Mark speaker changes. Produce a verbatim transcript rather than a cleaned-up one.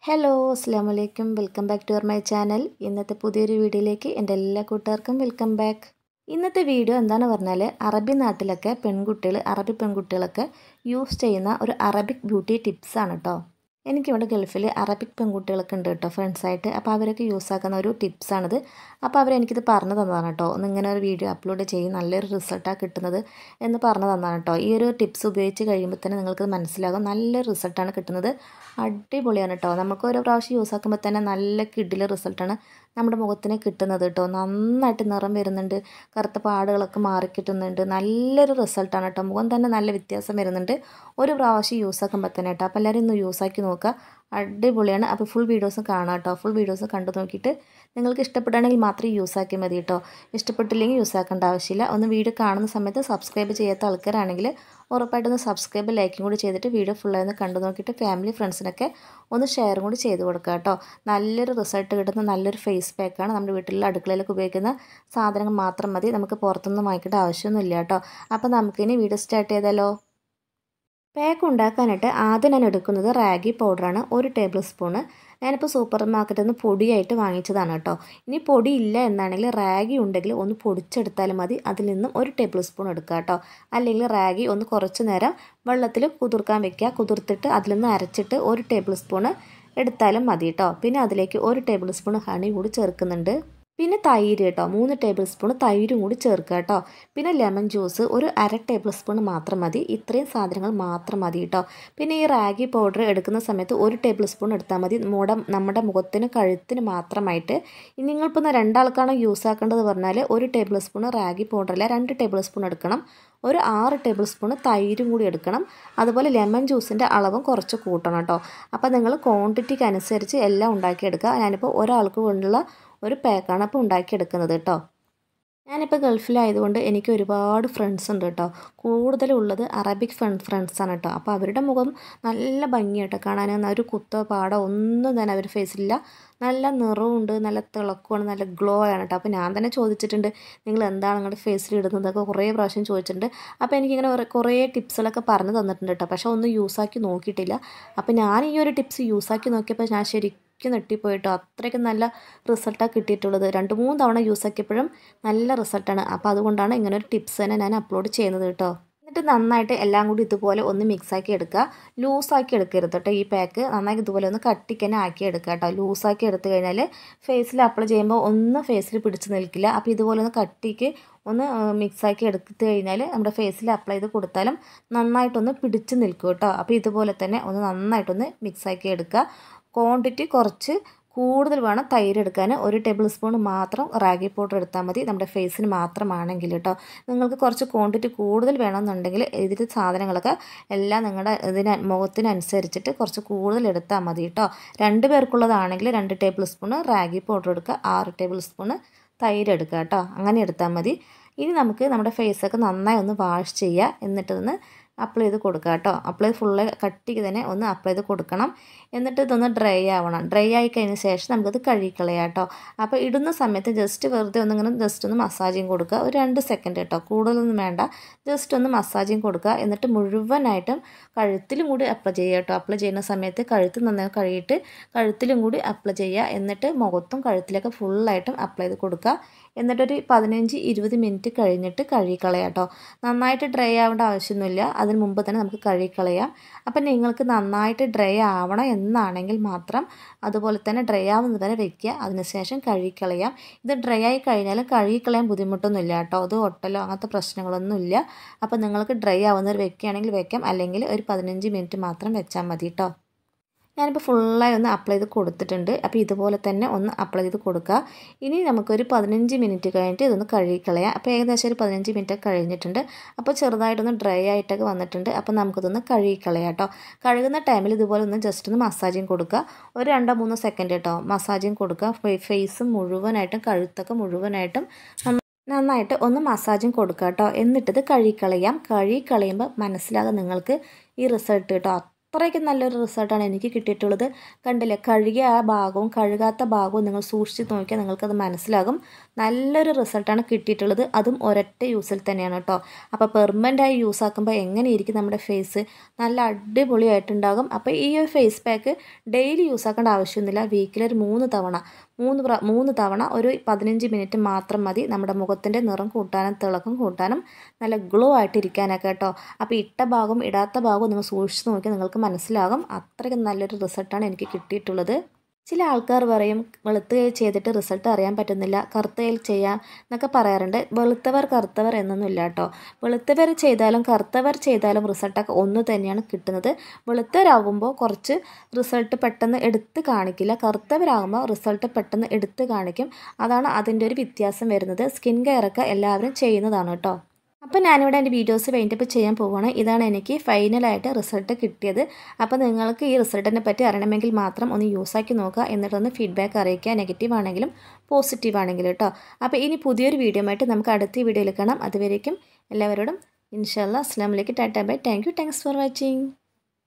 Speaker 1: Hello അസ്സലാമു അലൈക്കും welcome back to our my channel. ഇന്നത്തെ പുതിയൊരു വീഡിയോയിലേക്ക് എൻ്റെ എല്ലാ കൂട്ടുകാർക്കും വെൽക്കം ബാക്ക്. ഇന്നത്തെ വീഡിയോ എന്താണെന്ന് പറഞ്ഞാൽ അറബി നാട്ടിലൊക്കെ പെൺകുട്ടികൾ അറബി പെൺകുട്ടികളൊക്കെ യൂസ് ചെയ്യുന്ന ഒരു അറബിക് ബ്യൂട്ടി ടിപ്സാണ് കേട്ടോ. എനിക്കിവിടെ ഗൾഫിൽ അറബിക് പെൺകുട്ടികളൊക്കെ ഉണ്ട് കേട്ടോ ഫ്രണ്ട്സായിട്ട്. അപ്പോൾ അവരൊക്കെ യൂസ് ആക്കുന്ന ഒരു ടിപ്സാണിത്. അപ്പോൾ അവരെനിക്കിത് പറഞ്ഞു തന്നതാണ് കേട്ടോ. ഒന്ന് ഇങ്ങനെ ഒരു വീഡിയോ അപ്ലോഡ് ചെയ്യും, നല്ലൊരു റിസൾട്ടാണ് കിട്ടുന്നത് എന്ന് പറഞ്ഞു തന്നതാണ് കേട്ടോ. ഈ ഒരു ടിപ്സ് ഉപയോഗിച്ച് കഴിയുമ്പോൾ തന്നെ നിങ്ങൾക്ക് മനസ്സിലാകും നല്ലൊരു റിസൾട്ടാണ് കിട്ടുന്നത്. അടിപൊളിയാണ് കേട്ടോ. നമുക്ക് ഓരോ പ്രാവശ്യം യൂസ് ആക്കുമ്പോൾ തന്നെ നല്ല കിഡിലെ റിസൾട്ടാണ് നമ്മുടെ മുഖത്തിന് കിട്ടുന്നത് കേട്ടോ. നന്നായിട്ട് നിറം വരുന്നുണ്ട്, കറുത്ത പാടുകളൊക്കെ മാറി കിട്ടുന്നുണ്ട്. നല്ലൊരു റിസൾട്ടാണ് കേട്ടോ. മുഖം തന്നെ നല്ല വ്യത്യാസം വരുന്നുണ്ട് ഒരു പ്രാവശ്യം യൂസ് ആക്കുമ്പോൾ തന്നെ കേട്ടോ. അപ്പോൾ എല്ലാവരും ഒന്ന് യൂസ് ആക്കി നോക്കുക, അടിപൊളിയാണ്. അപ്പോൾ ഫുൾ വീഡിയോസ് കാണാം കേട്ടോ. ഫുൾ വീഡിയോസ് കണ്ടു നോക്കിയിട്ട് നിങ്ങൾക്ക് ഇഷ്ടപ്പെടുകയാണെങ്കിൽ മാത്രം യൂസ് ആക്കിയാൽ മതി കേട്ടോ. ഇഷ്ടപ്പെട്ടില്ലെങ്കിൽ യൂസ് ആക്കേണ്ട ആവശ്യമില്ല. ഒന്ന് വീഡിയോ കാണുന്ന സമയത്ത് സബ്സ്ക്രൈബ് ചെയ്യാത്ത ആൾക്കാരാണെങ്കിൽ ഉറപ്പായിട്ടൊന്ന് സബ്സ്ക്രൈബ് ലൈക്കും കൂടി ചെയ്തിട്ട് വീഡിയോ ഫുള്ളായി കണ്ടു നോക്കിയിട്ട് ഫാമിലി ഫ്രണ്ട്സിനൊക്കെ ഒന്ന് ഷെയറും കൂടി ചെയ്ത് കൊടുക്കുക കേട്ടോ. നല്ലൊരു റിസൾട്ട് കിട്ടുന്ന നല്ലൊരു ഫേസ് പാക്കാണ്. നമ്മുടെ വീട്ടിലുള്ള അടുക്കളയിലൊക്കെ ഉപയോഗിക്കുന്ന സാധനങ്ങൾ മാത്രം മതി, നമുക്ക് പുറത്തുനിന്ന് വാങ്ങിക്കേണ്ട ആവശ്യമൊന്നുമില്ല കേട്ടോ. അപ്പോൾ നമുക്കിനി വീഡിയോ സ്റ്റാർട്ട് ചെയ്താലോ. പാക്ക് ഉണ്ടാക്കാനായിട്ട് ആദ്യം ഞാൻ എടുക്കുന്നത് റാഗി പൗഡറാണ്, ഒരു ടേബിൾ സ്പൂണ്. ഞാനിപ്പോൾ സൂപ്പർ മാർക്കറ്റിൽ നിന്ന് പൊടിയായിട്ട് വാങ്ങിച്ചതാണ് കേട്ടോ. ഇനി പൊടി ഇല്ല എന്നാണെങ്കിൽ റാഗി ഉണ്ടെങ്കിൽ ഒന്ന് പൊടിച്ചെടുത്താലും മതി. അതിൽ നിന്നും ഒരു ടേബിൾ സ്പൂൺ എടുക്കുക കേട്ടോ. അല്ലെങ്കിൽ റാഗി ഒന്ന് കുറച്ച് നേരം വെള്ളത്തിൽ കുതിർക്കാൻ വെക്കുക. കുതിർത്തിട്ട് അതിൽ നിന്ന് അരച്ചിട്ട് ഒരു ടേബിൾ സ്പൂണ് എടുത്താലും മതി കേട്ടോ. പിന്നെ അതിലേക്ക് ഒരു ടേബിൾ സ്പൂൺ ഹണി കൂടി ചേർക്കുന്നുണ്ട്. പിന്നെ തൈര് കേട്ടോ, മൂന്ന് ടേബിൾ സ്പൂൺ തൈരും കൂടി ചേർക്കുക കേട്ടോ. പിന്നെ ലെമൺ ജ്യൂസ് ഒരു അര ടേബിൾ സ്പൂൺ മാത്രം മതി. ഇത്രയും സാധനങ്ങൾ മാത്രം മതി കേട്ടോ. പിന്നെ ഈ റാഗി പൗഡർ എടുക്കുന്ന സമയത്ത് ഒരു ടേബിൾ സ്പൂൺ എടുത്താൽ മതി. നമ്മുടെ നമ്മുടെ മുഖത്തിന് കഴുത്തിന് മാത്രമായിട്ട്. നിങ്ങളിപ്പോൾ രണ്ടാൾക്കാണ് യൂസ് ആക്കേണ്ടത് പറഞ്ഞാൽ ഒരു ടേബിൾ സ്പൂൺ റാഗി പൗഡറല്ല, രണ്ട് ടേബിൾ സ്പൂൺ എടുക്കണം. ഒരു ആറ് ടേബിൾ സ്പൂൺ തൈരും കൂടി എടുക്കണം. അതുപോലെ ലെമൺ ജ്യൂസിൻ്റെ അളവും കുറച്ച് കൂട്ടണം കേട്ടോ. അപ്പോൾ നിങ്ങൾ ക്വാണ്ടിറ്റിക്ക് അനുസരിച്ച് എല്ലാം ഉണ്ടാക്കിയെടുക്കുക. ഞാനിപ്പോൾ ഒരാൾക്ക് വേണ്ടിയുള്ള ഒരു പാക്കാണ് അപ്പോൾ ഉണ്ടാക്കിയെടുക്കുന്നത് കേട്ടോ. ഞാനിപ്പോൾ ഗൾഫിലായതുകൊണ്ട് എനിക്ക് ഒരുപാട് ഫ്രണ്ട്സ് ഉണ്ട് കേട്ടോ. കൂടുതലുള്ളത് അറബിക് ഫ്രണ്ട് ഫ്രണ്ട്സാണ് കേട്ടോ. അപ്പോൾ അവരുടെ മുഖം നല്ല ഭംഗിയായിട്ടോ കാണാൻ. ഒരു കുത്തോ പാടോ ഒന്നും തന്നെ അവർ ഫേസിലില്ല. നല്ല നിറവുണ്ട്, നല്ല തിളക്കമാണ്, നല്ല ഗ്ലോ ആണ് കേട്ടോ. അപ്പോൾ ഞാൻ തന്നെ ചോദിച്ചിട്ടുണ്ട്, നിങ്ങൾ എന്താണ് നിങ്ങളുടെ ഫേസിൽ ഇടുന്നതൊക്കെ കുറേ പ്രാവശ്യം ചോദിച്ചിട്ടുണ്ട്. അപ്പോൾ എനിക്കിങ്ങനെ കുറേ ടിപ്സുകളൊക്കെ പറഞ്ഞു തന്നിട്ടുണ്ട് കേട്ടോ. പക്ഷേ ഒന്നും യൂസാക്കി നോക്കിയിട്ടില്ല. അപ്പോൾ ഞാൻ ഈ ഒരു ടിപ്സ് യൂസാക്കി നോക്കിയപ്പോൾ ഞാൻ ശരിക്കും നെട്ടിപ്പോയിട്ടോ. അത്രയ്ക്ക് നല്ല റിസൾട്ടാണ് കിട്ടിയിട്ടുള്ളത്. രണ്ട് മൂന്ന് തവണ യൂസ് ആക്കിയപ്പോഴും നല്ല റിസൾട്ടാണ്. അപ്പോൾ അതുകൊണ്ടാണ് ഇങ്ങനെ ഒരു ടിപ്സ് തന്നെ ഞാൻ അപ്ലോഡ് ചെയ്യുന്നത് കേട്ടോ. എന്നിട്ട് നന്നായിട്ട് എല്ലാം കൂടി ഇതുപോലെ ഒന്ന് മിക്സാക്കി എടുക്കുക. ലൂസാക്കി എടുക്കരുത് കേട്ടോ. ഈ പാക്ക് നന്നായി ഇതുപോലെ ഒന്ന് കട്ടിക്ക് തന്നെ ആക്കി എടുക്കുക കേട്ടോ. ലൂസാക്കി എടുത്തു കഴിഞ്ഞാൽ ഫേസിൽ അപ്ലൈ ചെയ്യുമ്പോൾ ഒന്നും ഫേസിൽ പിടിച്ച് നിൽക്കില്ല. അപ്പോൾ ഇതുപോലെ ഒന്ന് കട്ടിക്ക് ഒന്ന് മിക്സാക്കി എടുത്തു കഴിഞ്ഞാൽ നമ്മുടെ ഫേസിൽ അപ്ലൈ ചെയ്ത് കൊടുത്താലും നന്നായിട്ടൊന്ന് പിടിച്ച് നിൽക്കും കേട്ടോ. അപ്പോൾ ഇതുപോലെ തന്നെ ഒന്ന് നന്നായിട്ടൊന്ന് മിക്സാക്കി എടുക്കുക. ക്വാണ്ടിറ്റി കുറച്ച് കൂടുതൽ വേണം തൈര് എടുക്കാൻ. ഒരു ടേബിൾ സ്പൂൺ മാത്രം റാഗി പൗഡർ എടുത്താൽ മതി നമ്മുടെ ഫേസിന് മാത്രമാണെങ്കിൽ കേട്ടോ. നിങ്ങൾക്ക് കുറച്ച് ക്വാണ്ടിറ്റി കൂടുതൽ വേണമെന്നുണ്ടെങ്കിൽ ഇതിൽ സാധനങ്ങളൊക്കെ എല്ലാം നിങ്ങളുടെ ഇതിന് മുഖത്തിനനുസരിച്ചിട്ട് കുറച്ച് കൂടുതൽ എടുത്താൽ മതി കേട്ടോ. രണ്ട് പേർക്കുള്ളതാണെങ്കിൽ രണ്ട് ടേബിൾ സ്പൂൺ റാഗി പൗഡർ എടുക്കുക, ആറ് ടേബിൾ സ്പൂൺ തൈര് എടുക്കുക കേട്ടോ. അങ്ങനെ എടുത്താൽ മതി. ഇനി നമുക്ക് നമ്മുടെ ഫേസൊക്കെ നന്നായി ഒന്ന് വാഷ് ചെയ്യുക. എന്നിട്ടൊന്ന് അപ്ലൈ ചെയ്ത് കൊടുക്കുക കേട്ടോ. അപ്ലൈ ഫുള്ള് കട്ടിക്ക് തന്നെ ഒന്ന് അപ്ലൈ ചെയ്ത് കൊടുക്കണം. എന്നിട്ട് ഇതൊന്ന് ഡ്രൈ ആവണം. ഡ്രൈ ആയി കഴിഞ്ഞ ശേഷം നമുക്കത് കഴുകിക്കളയാം കേട്ടോ. അപ്പോൾ ഇടുന്ന സമയത്ത് ജസ്റ്റ് വെറുതെ ഒന്നിങ്ങനെ ജസ്റ്റ് ഒന്ന് മസാജിങ് കൊടുക്കുക. ഒരു രണ്ട് സെക്കൻഡ് കേട്ടോ, കൂടുതലൊന്നും വേണ്ട. ജസ്റ്റ് ഒന്ന് മസാജിങ് കൊടുക്കുക. എന്നിട്ട് മുഴുവനായിട്ടും കഴുത്തിലും കൂടി അപ്ലൈ ചെയ്യുക കേട്ടോ. അപ്ലൈ ചെയ്യുന്ന സമയത്ത് കഴുത്ത് നന്നായി കഴുകിയിട്ട് കഴുത്തിലും കൂടി അപ്ലൈ ചെയ്യുക. എന്നിട്ട് മുഖത്തും കഴുത്തിലൊക്കെ ഫുള്ളായിട്ടും അപ്ലൈ ചെയ്ത് കൊടുക്കുക. എന്നിട്ടൊരു പതിനഞ്ച് ഇരുപത് മിനിറ്റ് കഴിഞ്ഞിട്ട് കഴുകിക്കളയാം കേട്ടോ. നന്നായിട്ട് ഡ്രൈ ആവേണ്ട ആവശ്യമൊന്നുമില്ല. അതിന് മുമ്പ് തന്നെ നമുക്ക് കഴുകിക്കളയാം. അപ്പം നിങ്ങൾക്ക് നന്നായിട്ട് ഡ്രൈ ആവണം എന്നാണെങ്കിൽ മാത്രം അതുപോലെ തന്നെ ഡ്രൈ ആവുന്നത് വരെ വെക്കുക. അതിനുശേഷം കഴുകിക്കളയാം. ഇത് ഡ്രൈ ആയി കഴിഞ്ഞാലും കഴുകിക്കളയാൻ ബുദ്ധിമുട്ടൊന്നുമില്ല കേട്ടോ. അത് ഒട്ടലോ അങ്ങനത്തെ പ്രശ്നങ്ങളൊന്നുമില്ല. അപ്പോൾ നിങ്ങൾക്ക് ഡ്രൈ ആവുന്നവർ വെക്കുകയാണെങ്കിൽ വെക്കാം, അല്ലെങ്കിൽ ഒരു പതിനഞ്ച് മിനിറ്റ് മാത്രം വെച്ചാൽ മതി കേട്ടോ. ഞാനിപ്പോൾ ഫുള്ളായി ഒന്ന് അപ്ലൈ ചെയ്ത് കൊടുത്തിട്ടുണ്ട്. അപ്പോൾ ഇതുപോലെ തന്നെ ഒന്ന് അപ്ലൈ ചെയ്ത് കൊടുക്കുക. ഇനി നമുക്കൊരു പതിനഞ്ച് മിനിറ്റ് കഴിഞ്ഞിട്ട് ഇതൊന്ന് കഴുകിക്കളയാം. അപ്പോൾ ഏകദേശം ഒരു പതിനഞ്ച് മിനിറ്റ് കഴിഞ്ഞിട്ടുണ്ട്. അപ്പോൾ ചെറുതായിട്ടൊന്ന് ഡ്രൈ ആയിട്ടൊക്കെ വന്നിട്ടുണ്ട്. അപ്പോൾ നമുക്കിതൊന്ന് കഴുകിക്കളയാം കേട്ടോ. കഴുകുന്ന ടൈമിൽ ഇതുപോലെ ഒന്ന് ജസ്റ്റ് ഒന്ന് മസാജിങ് കൊടുക്കുക. ഒരു രണ്ടോ മൂന്നോ സെക്കൻഡ് കേട്ടോ മസാജിങ് കൊടുക്കുക. ഫേസ് മുഴുവനായിട്ടും കഴുത്തൊക്കെ മുഴുവനായിട്ടും നന്നായിട്ട് ഒന്ന് മസാജിങ് കൊടുക്കുക കേട്ടോ. എന്നിട്ടിത് കഴുകിക്കളയാം. കഴുകിക്കളയുമ്പോൾ മനസ്സിലാകും നിങ്ങൾക്ക് ഈ റിസൾട്ട് കേട്ടോ. അത്രയ്ക്ക് നല്ലൊരു റിസൾട്ടാണ് എനിക്ക് കിട്ടിയിട്ടുള്ളത്. കണ്ടില്ലേ, കഴുകിയ ആ ഭാഗവും കഴുകാത്ത ഭാഗവും നിങ്ങൾ സൂക്ഷിച്ച് നോക്കിയാൽ നിങ്ങൾക്കത് മനസ്സിലാകും. നല്ലൊരു റിസൾട്ടാണ് കിട്ടിയിട്ടുള്ളത്. അതും ഒരൊറ്റ യൂസിൽ തന്നെയാണ് കേട്ടോ. അപ്പോൾ പെർമനൻ്റായി യൂസ് ആക്കുമ്പോൾ എങ്ങനെയിരിക്കും നമ്മുടെ ഫേസ്? നല്ല അടിപൊളിയായിട്ടുണ്ടാകും. അപ്പോൾ ഈ ഒരു ഫേസ് പാക്ക് ഡെയിലി യൂസ് ആക്കേണ്ട ആവശ്യമൊന്നുമില്ല. വീക്കിലൊരു മൂന്ന് തവണ മൂന്ന് പ്ര മൂന്ന് തവണ ഒരു പതിനഞ്ച് മിനിറ്റ് മാത്രം മതി നമ്മുടെ മുഖത്തിൻ്റെ നിറം കൂട്ടാനും തിളക്കം കൂട്ടാനും നല്ല ഗ്ലോ ആയിട്ടിരിക്കാനൊക്കെ കേട്ടോ. അപ്പോൾ ഇട്ട ഭാഗവും ഇടാത്ത ഭാഗവും നിങ്ങൾ സൂക്ഷിച്ച് നോക്കിയാൽ നിങ്ങൾക്ക് മനസ്സിലാകും. അത്രയ്ക്ക് നല്ലൊരു റിസൾട്ടാണ് എനിക്ക് കിട്ടിയിട്ടുള്ളത്. ചില ആൾക്കാർ പറയും വെളുത്ത കൈ ചെയ്തിട്ട് റിസൾട്ട് അറിയാൻ പറ്റുന്നില്ല, കറുത്ത കൈയിൽ ചെയ്യാം എന്നൊക്കെ പറയാറുണ്ട്. വെളുത്തവർ കറുത്തവർ എന്നൊന്നും ഇല്ല കേട്ടോ. വെളുത്തവർ ചെയ്താലും കറുത്തവർ ചെയ്താലും റിസൾട്ടൊക്കെ ഒന്ന് തന്നെയാണ് കിട്ടുന്നത്. വെളുത്തവരാകുമ്പോൾ കുറച്ച് റിസൾട്ട് പെട്ടെന്ന് എടുത്ത് കാണിക്കില്ല, കറുത്തവരാകുമ്പോൾ റിസൾട്ട് പെട്ടെന്ന് എടുത്ത് കാണിക്കും. അതാണ് അതിൻ്റെ ഒരു വ്യത്യാസം വരുന്നത്. സ്കിൻ കെയറൊക്കെ എല്ലാവരും ചെയ്യുന്നതാണ് കേട്ടോ. അപ്പോൾ ഞാനിവിടെ എൻ്റെ വീഡിയോസ് വൈൻഡപ്പ് ചെയ്യാൻ പോവുകയാണ്. ഇതാണ് എനിക്ക് ഫൈനലായിട്ട് റിസൾട്ട് കിട്ടിയത്. അപ്പോൾ നിങ്ങൾക്ക് ഈ റിസൾട്ടിനെ പറ്റി അറിയണമെങ്കിൽ മാത്രം ഒന്ന് യൂസാക്കി നോക്കുക, എന്നിട്ടൊന്ന് ഫീഡ്ബാക്ക് അറിയിക്കുക, നെഗറ്റീവ് ആണെങ്കിലും പോസിറ്റീവ് ആണെങ്കിലും കേട്ടോ. അപ്പോൾ ഇനി പുതിയൊരു വീഡിയോ ആയിട്ട് നമുക്ക് അടുത്ത വീഡിയോയിൽ കാണാം. അതുവരേക്കും എല്ലാവരോടും ഇൻഷാ അല്ലാഹ് അസ്സലാമു അലൈക്കും, tata bye, thank you, thanks for watching.